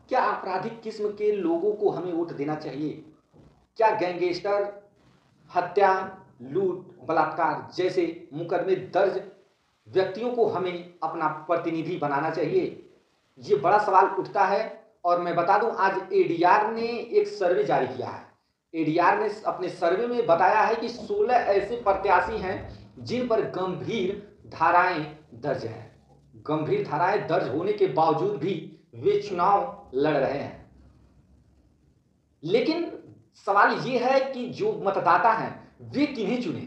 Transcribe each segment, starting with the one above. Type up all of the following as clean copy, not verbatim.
क्या आपराधिक किस्म के लोगों को हमें वोट देना चाहिए? क्या गैंगस्टर, हत्या, लूट, बलात्कार जैसे मुकदमे दर्ज व्यक्तियों को हमें अपना प्रतिनिधि बनाना चाहिए? ये बड़ा सवाल उठता है। और मैं बता दूं, आज एडीआर ने एक सर्वे जारी किया है। एडीआर ने अपने सर्वे में बताया है कि 16 ऐसे प्रत्याशी हैं जिन पर गंभीर धाराएं दर्ज हैं। गंभीर धाराएं दर्ज होने के बावजूद भी वे चुनाव लड़ रहे हैं। लेकिन सवाल यह है कि जो मतदाता हैं वे किन्हें चुने?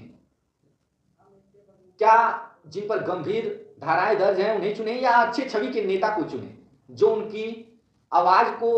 क्या जिन पर गंभीर धाराएं दर्ज हैं उन्हें चुने, या अच्छे छवि के नेता को चुने जो उनकी आवाज को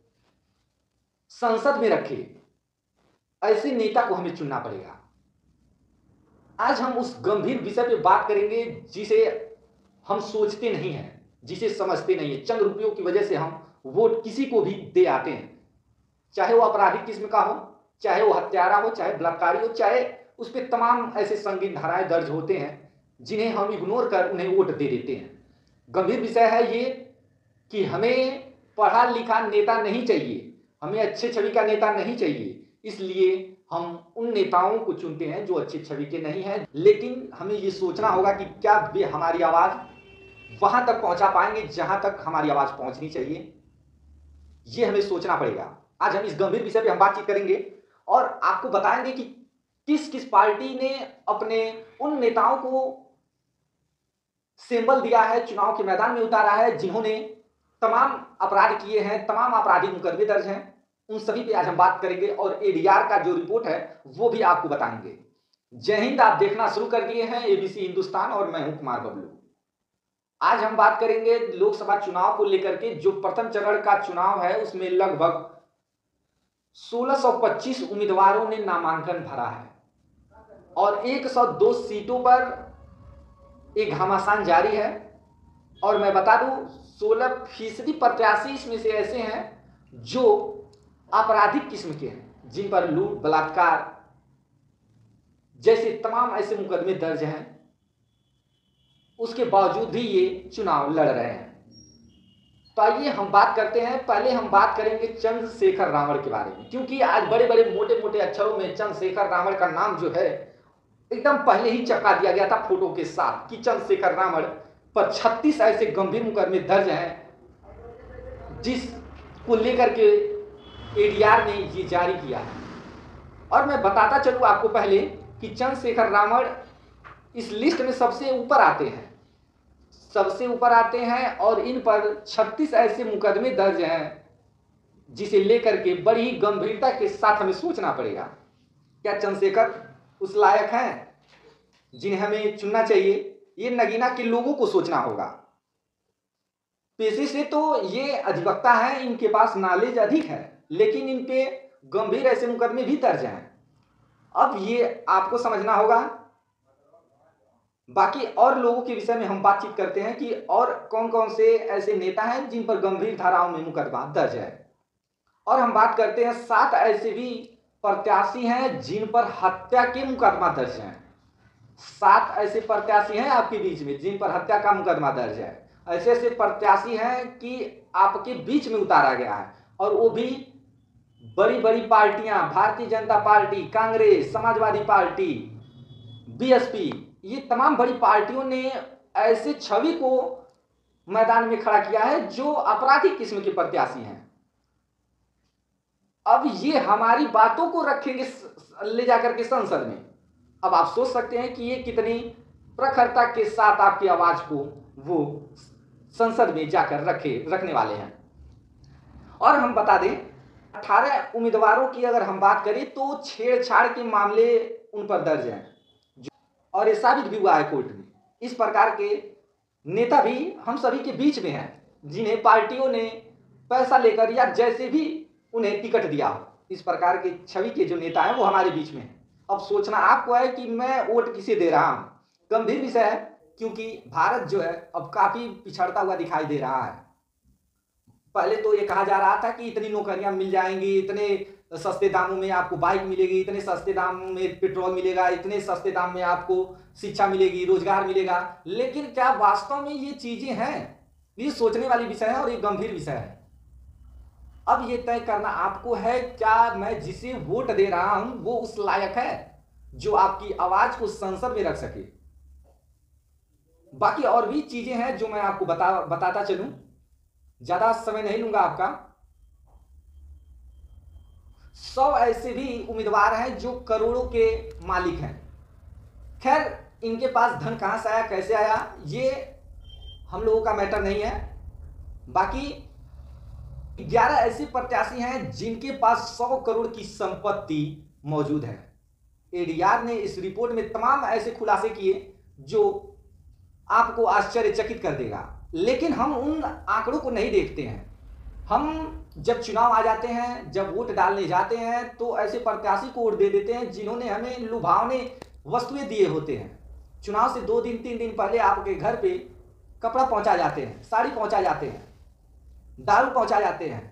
संसद में रखे? ऐसे नेता को हमें चुनना पड़ेगा। आज हम उस गंभीर विषय पे बात करेंगे जिसे हम सोचते नहीं हैं, जिसे समझते नहीं है। चंद रुपयों की वजह से हम वोट किसी को भी दे आते हैं, चाहे वो आपराधिक किस्म का हो, चाहे वो हत्यारा हो, चाहे बलात्कारी हो, चाहे उस पर तमाम ऐसे संगीन धाराएं दर्ज होते हैं जिन्हें हम इग्नोर कर उन्हें वोट दे देते हैं। गंभीर विषय है ये कि हमें पढ़ा लिखा नेता नहीं चाहिए, हमें अच्छे छवि का नेता नहीं चाहिए। इसलिए हम उन नेताओं को चुनते हैं जो अच्छे छवि के नहीं हैं। लेकिन हमें ये सोचना होगा कि क्या वे हमारी आवाज वहां तक पहुंचा पाएंगे जहां तक हमारी आवाज पहुंचनी चाहिए। ये हमें सोचना पड़ेगा। आज हम इस गंभीर विषय पे हम बातचीत करेंगे और आपको बताएंगे कि किस किस पार्टी ने अपने उन नेताओं को सिंबल दिया है, चुनाव के मैदान में उतारा है, जिन्होंने तमाम अपराध किए हैं, तमाम आपराधिक मुकदमे दर्ज हैं। उन सभी पे आज हम बात करेंगे और एडीआर का जो रिपोर्ट है वो भी आपको बताएंगे। जय हिंद। आप देखना शुरू कर दिए हैं एबीसी हिंदुस्तान और मैं हूं कुमार बबलू। आज हम बात करेंगे लोकसभा चुनाव को लेकर के। जो प्रथम चरण का चुनाव है उसमें लगभग 1625 उम्मीदवारों ने नामांकन भरा है और 102 सीटों पर एक घमासान जारी है। और मैं बता दूं 16% प्रत्याशी इसमें से ऐसे हैं जो आपराधिक किस्म के हैं, जिन पर लूट, बलात्कार जैसे तमाम ऐसे मुकदमे दर्ज हैं। उसके बावजूद भी ये चुनाव लड़ रहे हैं। तो आइए हम बात करते हैं। पहले हम बात करेंगे चंद्रशेखर रावण के बारे में, क्योंकि आज बड़े बड़े मोटे मोटे अक्षरों में चंद्रशेखर रावण का नाम जो है एकदम पहले ही चिपका दिया गया था फोटो के साथ कि चंद्रशेखर रावण पर 36 ऐसे गंभीर मुकदमे दर्ज हैं जिसको लेकर के एडीआर ने ये जारी किया है। और मैं बताता चलूं आपको पहले कि चंद्रशेखर रावण इस लिस्ट में सबसे ऊपर आते हैं, सबसे ऊपर आते हैं और इन पर 36 ऐसे मुकदमे दर्ज हैं जिसे लेकर के बड़ी गंभीरता के साथ हमें सोचना पड़ेगा। क्या चंद्रशेखर उस लायक हैं जिन्हें हमें चुनना चाहिए? ये नगीना के लोगों को सोचना होगा। पेशे से तो ये अधिवक्ता हैं, इनके पास नॉलेज अधिक है, लेकिन इन पे गंभीर ऐसे मुकदमे भी दर्ज हैं। अब ये आपको समझना होगा। बाकी और लोगों के विषय में हम बातचीत करते हैं कि और कौन कौन से ऐसे नेता हैं जिन पर गंभीर धाराओं में मुकदमा दर्ज है। और हम बात करते हैं 7 ऐसे भी प्रत्याशी हैं जिन पर हत्या के मुकदमा दर्ज हैं। 7 ऐसे प्रत्याशी हैं आपके बीच में जिन पर हत्या का मुकदमा दर्ज है। ऐसे ऐसे प्रत्याशी हैं कि आपके बीच में उतारा गया है, और वो भी बड़ी बड़ी पार्टियां, भारतीय जनता पार्टी, कांग्रेस, समाजवादी पार्टी, बीएसपी, ये तमाम बड़ी पार्टियों ने ऐसे छवि को मैदान में खड़ा किया है जो आपराधिक किस्म के प्रत्याशी हैं। अब ये हमारी बातों को रखेंगे ले जाकर के संसद में। अब आप सोच सकते हैं कि ये कितनी प्रखरता के साथ आपकी आवाज को वो संसद में जाकर रखने वाले हैं। और हम बता दें 18 उम्मीदवारों की अगर हम बात करें तो छेड़छाड़ के मामले उन पर दर्ज हैं और ये साबित भी हुआ है कोर्ट में। इस प्रकार के नेता भी हम सभी के बीच में हैं जिन्हें पार्टियों ने पैसा लेकर या जैसे भी उन्हें टिकट दिया हो। इस प्रकार के छवि के जो नेता हैं वो हमारे बीच में हैं। अब सोचना आपको है कि मैं वोट किसे दे रहा हूं। गंभीर विषय है, क्योंकि भारत जो है अब काफी पिछड़ता हुआ दिखाई दे रहा है। पहले तो ये कहा जा रहा था कि इतनी नौकरियां मिल जाएंगी, इतने सस्ते दामों में आपको बाइक मिलेगी, इतने सस्ते दामों में पेट्रोल मिलेगा, इतने सस्ते दाम में आपको शिक्षा मिलेगी, रोजगार मिलेगा। लेकिन क्या वास्तव में ये चीजें हैं? ये सोचने वाली विषय है और ये गंभीर विषय है। अब ये तय करना आपको है, क्या मैं जिसे वोट दे रहा हूं वो उस लायक है जो आपकी आवाज को संसद में रख सके। बाकी और भी चीजें हैं जो मैं आपको बताता चलूं, ज्यादा समय नहीं लूंगा आपका। 100 ऐसे भी उम्मीदवार हैं जो करोड़ों के मालिक हैं। खैर, इनके पास धन कहां से आया, कैसे आया, ये हम लोगों का मैटर नहीं है। बाकी 11 ऐसे प्रत्याशी हैं जिनके पास 100 करोड़ की संपत्ति मौजूद है। एडीआर ने इस रिपोर्ट में तमाम ऐसे खुलासे किए जो आपको आश्चर्यचकित कर देगा, लेकिन हम उन आंकड़ों को नहीं देखते हैं। हम जब चुनाव आ जाते हैं, जब वोट डालने जाते हैं, तो ऐसे प्रत्याशी को वोट दे देते हैं जिन्होंने हमें लुभावने वस्तुएं दिए होते हैं। चुनाव से 2 दिन 3 दिन पहले आपके घर पे कपड़ा पहुंचा जाते हैं, साड़ी पहुंचा जाते हैं, दारू पहुंचा जाते हैं,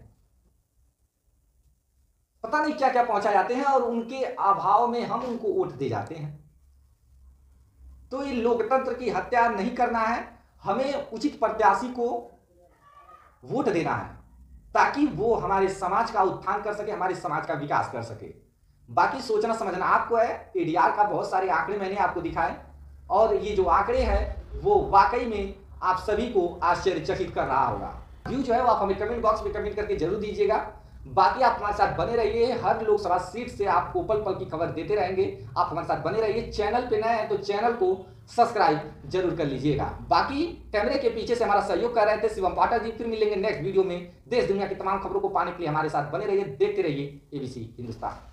पता नहीं क्या क्या पहुंचा जाते हैं, और उनके अभाव में हम उनको वोट दे जाते हैं। तो ये लोकतंत्र की हत्या नहीं करना है, हमें उचित प्रत्याशी को वोट देना है ताकि वो हमारे समाज का उत्थान कर सके, हमारे समाज का विकास कर सके। बाकी सोचना समझना आपको है। एडीआर का बहुत सारे आंकड़े मैंने आपको दिखाए, और ये जो आंकड़े हैं वो वाकई में आप सभी को आश्चर्यचकित कर रहा होगा। व्यू जो है वो आप हमें कमेंट बॉक्स में कमेंट करके जरूर दीजिएगा। बाकी आप हमारे साथ बने रहिए, हर लोकसभा सीट से आपको पल पल की खबर देते रहेंगे। आप हमारे साथ बने रहिए। चैनल पे नए हैं तो चैनल को सब्सक्राइब जरूर कर लीजिएगा। बाकी कैमरे के पीछे से हमारा सहयोग कर रहे थे शिवम पाठक जी। फिर मिलेंगे नेक्स्ट वीडियो में। देश दुनिया की तमाम खबरों को पाने के लिए हमारे साथ बने रहिए, देखते रहिए एबीसी हिंदुस्तान।